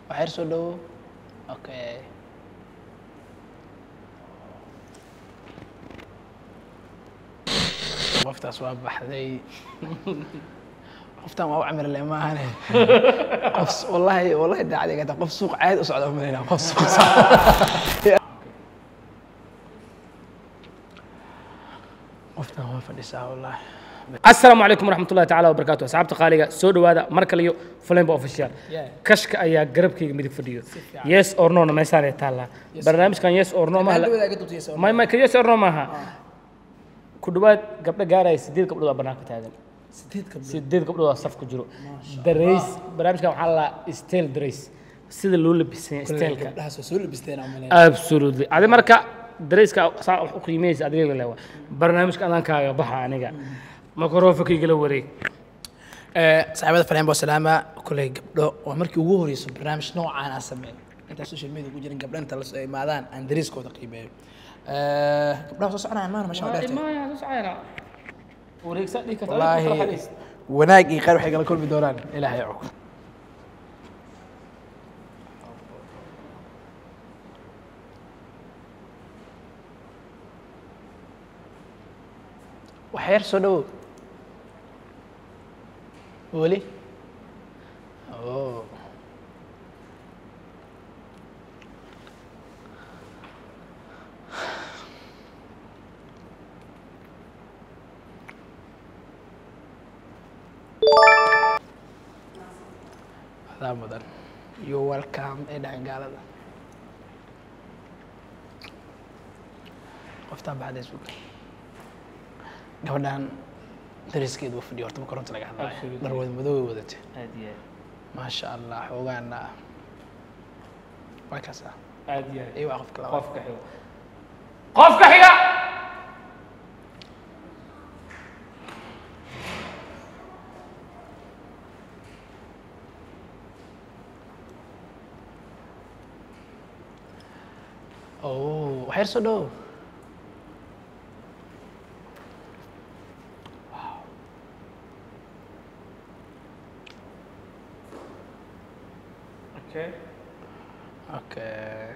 waxyar soo dhawo okay qoftaas waa baxday qoftaan waa u camir leh maahane qof wallahi daacadiga ta qof suuq caadi u socda ma qof suuq qoftaan waa fadhisaa wallahi السلام عليكم ورحمة الله تعالى وبركاته أصحاب تقاليق سود وهذا مركليو فلين بأوفيشال كشك أيا قرب كي مديك فيديو يس أور نو ما يسار يتعلى برنامج كان يس أور نو ما كان يس أور نو ما كدوات قبل جاري سديد قبل برنامج تاعنا سديد قبل صف كجرو دريس برنامج كان حلا ستيل دريس سيد اللول بسين ستيل كا absolutely هذا مركا دريس كا صار قيميز أدري ولا برنامج كان كا بحا عنيقا مكروفك يقول وري صاحبada fariin boo salaama kulay gabdho waa markii ugu horeyso barnaamij noocaan aan sameeyo inta social media ku jirin gabdho inta la soo imaadaan aan dariiskooda qiimeeyo gabdhaha soo soconayaan maana masha Allah ما تسعينا وريك سألي والله wanaag iyo qayr waxay kala kulmi doonaan ilaahay og waxyar soo dhawo ولي اوه هذا مدن يو ويلكم إلى قالدا قفتها بعد اسبوع قبلان دريسكيد وفدي horta ma koronto laga hadlayo darwada madow wadate aadiye ma sha Allah xogaana wakasa aadiye ay qofka xiga oo waxyar soo dhaw Okay.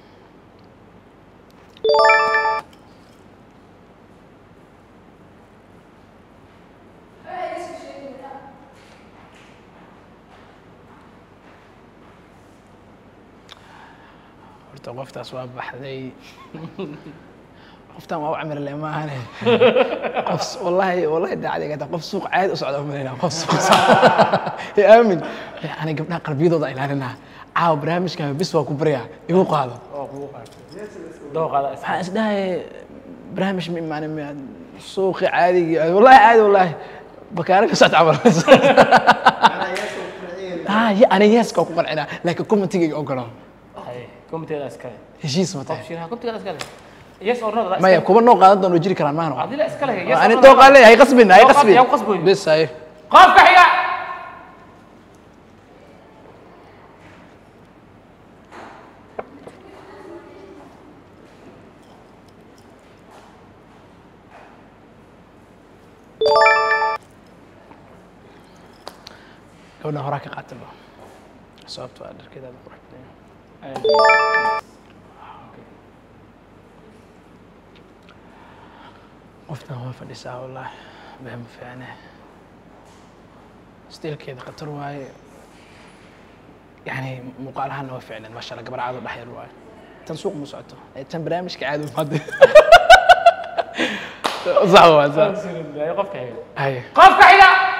horta qoftaas waa baxday qoftaan waa u camir leh maahane qof wallahi daacadiga ta qof suuq caadi u socda ma qof suuq aamin ani gabdhaha qalbiyadooda ilaalinaa caaw barnaamijkan bis waa ku baryaa igu qaado waxaan isdhahay barnaamij suuqi caadigi wallahi bakaara ka socda camal أنا ياس كوكو قنعنا لكن كم تيجي أقوله كم تيجي أسكال هجيس متى كم تيجي أسكال ياس أو نو ما يكون نو قاعد نجري كلام ما نو عادي لا أسكال هي أنا تو قال لي هي قصبين بس هاي قاف كحية قلنا هراك قاتل صوبت وأدر كذا بروح قفنا هو فلسا والله بهم فعنا ستيل كذا قطر واي يعني مقالها انه فعلا ما شاء الله قبل عاد ضحيه رواي تنسوق مسعته تم برامج كعاد وماضي صح هو صح قف كحية هاي قف كحية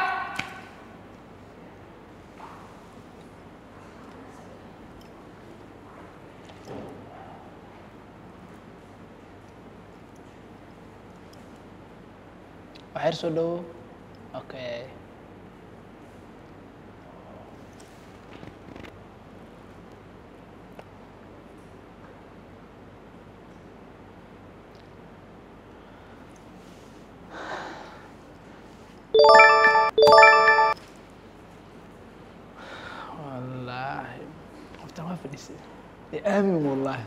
waxyar soo dhawo okay والله قفت ما فديس آمن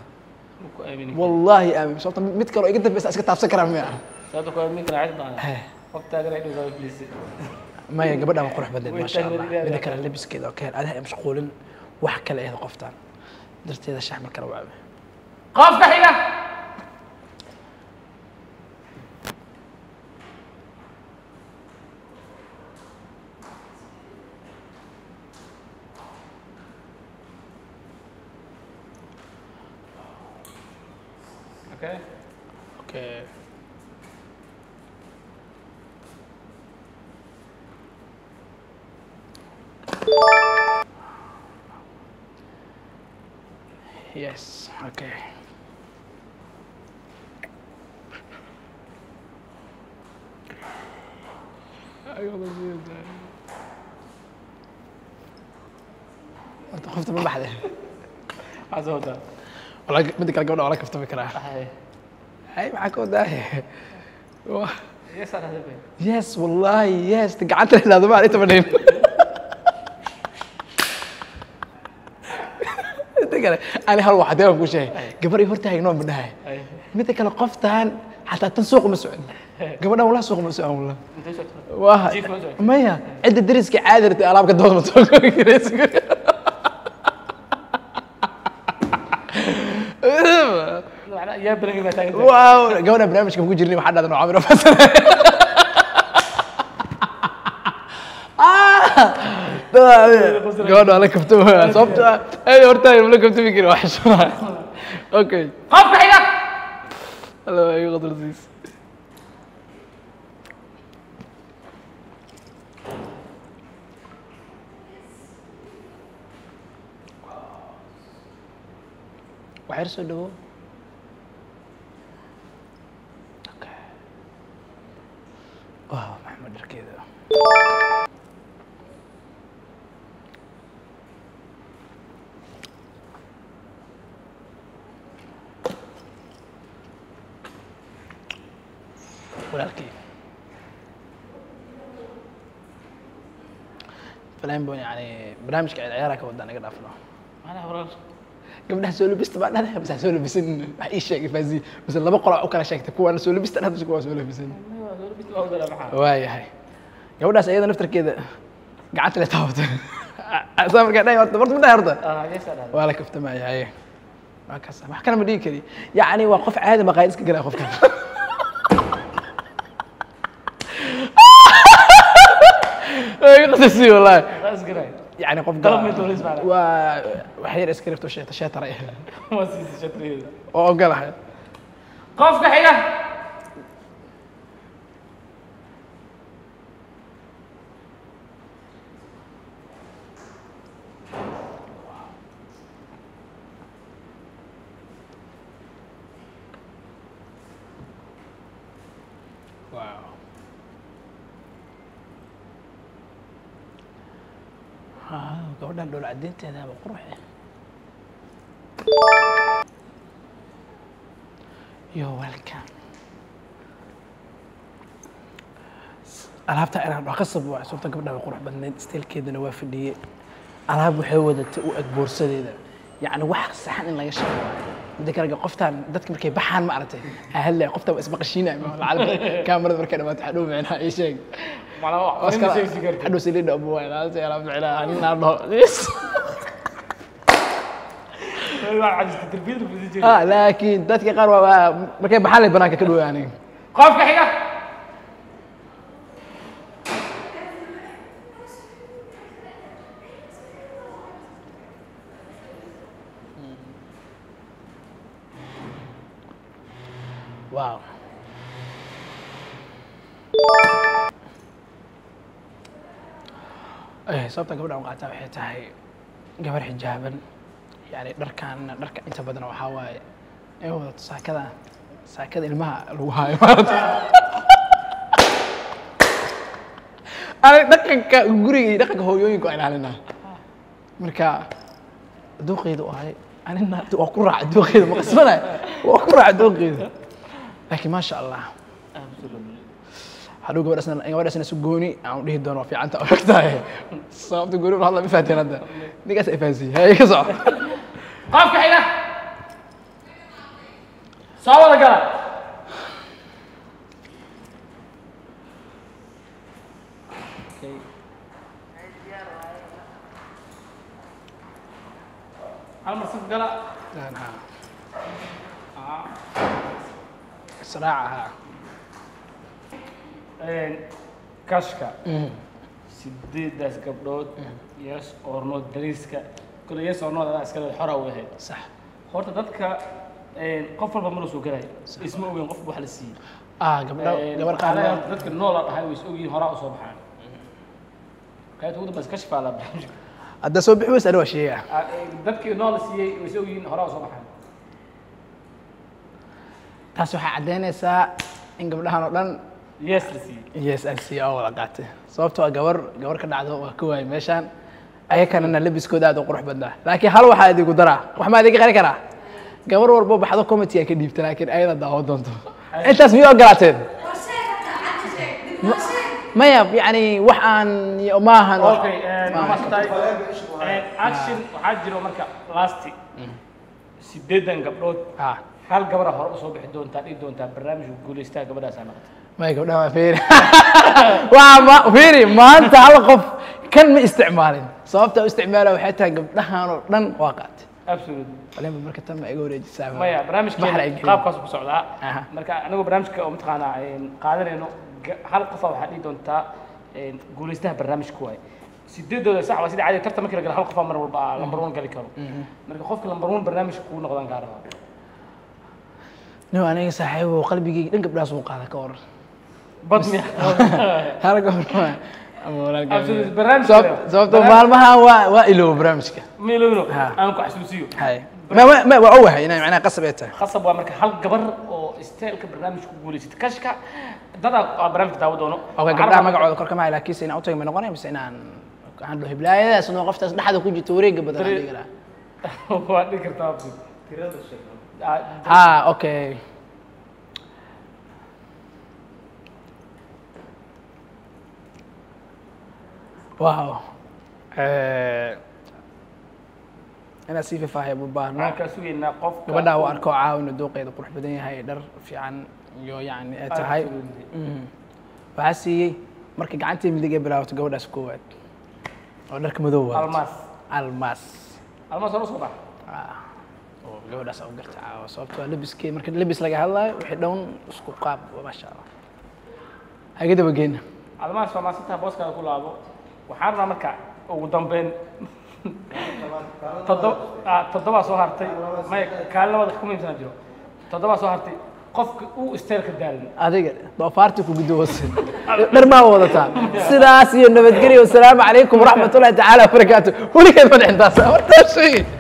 والله آمن صوت متكرر يقدر بس أسكت تفسك رمية صوتك آمن كنا عاد ضايع قفت أقرأ إنه زوج ليس ما يقبلها وقروح بدل ما شاء الله بدك اللبس كذا اوكي هذا مشغول wax kale eed qoftaan darteeda shax mar kale waa qofka xiga okay okay yes okay انت خفت من بحده عزوده والله بدك الجوله ولا كفت فكره هاي معك وداي يس انا هذا يس والله يس قعدت لا ما انت منين أنا هل واحد يوم كل شيء قبل يفرتها ينوم بالنهاية متى كان قفتان حتى تنسوق مسؤول قبل ولا سوق مسؤول والله واه ما هي عند الدرس كعادة ألعاب كدوم مسؤول يا برنامج ما تاعي واو قولنا برنامج كم جرني محد هذا نوع عمره بس قولنا على كفتوها صبت أي ورتاي ولا كفتو فكرة وحش أوكي قف حيلك الله يغضر زيس وحرسوا له اوكي واو محمد كذا ولكن فلان بون يعني برنامج قاعد عيارك ودانا قد افلام انا ورا gabdhaha soo labista baa dhanahay bas soo labisan wax ii sheegay faazi bas laba qolac u kala sheegtay kuwa soo labista hadda kuwa soo labisan waayahay gabadhaas ayada naftarkeeda gacanta la taabtay asal markaa dhahay horta midna horta waa la kaftamaayay waa kaas wax kana ma dhigi kari yaani waa qof caadi ma qayd iska galay qofkan ay qasasi wallahi يعني قف وحير اسكريبت وشيت شاتر ايه ما سيس شاتريه او قالها قف حيله واو gabadhan dhowl cadeynteeda ba qurux yo welcome alaabta inaan wax ka sab waa suurta gabadha qurux badneed steelkeedana waa fadhiyay alaab waxay wadatay u ag boorsadeeda yani wax saxan in laga sheego midda kale qoftaan dadka markay baxaan ma aragtay halla qofta waa isbaqashiinay ma lacag kaamirada markay dhamaatay xadhow macnaha ay sheeg حدو سيلين أبوه أنا ألعب على أنا لكن دتك قاروا مكان بحال البنات كله يعني قف كحية واو sababta gabadha aan qaataa waxay tahay gabar xijaaban yani dharka inta badan waxa waaye ay wadato saakada ilmaha lagu haayo ana dhaqanka guriga iyo dhaqanka hooyooyinka aan ilaalinaa marka dooqeedu ahay anina waa ku raac dooqeedu ma qasbana waa ku raac dooqeedu laakiin ma sha Allah haduu gabadhaasna si gooni aan dhihi doono fiicanta oo xigtaay sababta gooni ma hadla ma faateen hadda nigaas ay faasi hay ka soo qafka xiga soo wada gala hal mar saf gala israacaha kashka sideedaas gabdhood yes or no dariiska kule yes or no adaa iska leed xora u ahayd sax horta dadka qof walba ma la soo galay isma ogeyn qof wax la siiyey gabdho gabar qaar dadka nool ah dhahay way is ogyihiin horaa u soo baxaan qaybta ugu dambeysa kashfa la barnaamijka hadda soo bixi weys anoo sheega dadkii nool siiyey way is ogyihiin horaa u soo baxaan taas waxay caddaynaysaa in gabdhahan oo dhan yes la siiyey yes aan siiyo oo wada qaatay sababtoo ah gabar ka dhacdo waa ka waayay meeshaan ayakanana labiskooda aad u qurux badnaa laakiin hal waxaa idigu daraa wax ma idiga qari karaa gabar walbo baxdo committee ka dhiibta laakiin ayada daawo doonto intaas miyuu ogolaateen maya yani wax aan maahan okay action waxaa jiro marka last 8 gabdhood hal gabar hore u soo bixi doontaa dhigi doontaa barnaamijka guuleystaa gabadhaas aan noqotay ما يقول لا فيري وما فيري ما أنت على قف كان ما استعمالين صوبته استعماله وحتى قبلها لن واقعت absolutely ولين بالمركز تم يقول يجي سامع ما يا برامج قاب كاس بسعودة مركز أنا برامج كمتقانا قادر إنه هل قفا وحدي دونتا قول يستاه برنامج كوي سيدي دو ساعة وسيدي عادي ترى ممكن هل قفا مرة والبا لمبرون قال كانوا مركز خوفك لمبرون برنامج كون نقدر نقارنه نو أنا صاحي وقلبي لين قبل أسوق هذا كور بطني هذا كور برنامج زبط مالمها وإلو برنامجك ميلو أنا كحسوسيو هاي ما وعوها يعني معناها قصبيتها قصب ومركز هل قبر أو استيل كبرنامج كقولي ستكشكا ده برنامج داودونو أو قبلها ما قعدوا كركم على كيس إن أوتي من غني بس إن عنده هبلاية سنو قفت أحد وكوجي توريق بدل هذيك هو هذيك التابس أوكي واو أنا سيفي فاهي ببار ما كسوي إن قف بدأ وأركو عاون الدوق إذا قرح بدني هاي در في عن يعني هاي وحسي مركي قعنتي من دقيقة بلا وتقول أسكوت ودرك مذوب الماس أنا صباح gabadhaas oo gartaa sababtoo labiskii marka labis laga hadlayo wixii dhown isku qaab ma sha Allah hagida bageena almaas waa maasanta booska ku laabo waxaan rabaa marka ugu dambeyn toddoba soo hartay ma kaalmada ku miimsan jiro toddoba soo hartay qofka uu isteelka daalin adiga doofaarti ku gudoosan dhar ma wadataa sidaas iyo nabadgelyo wassalaamu calaykum waraxmatullaahi tacaala wabarakaatuh weligeed ma dhixintaas horta shay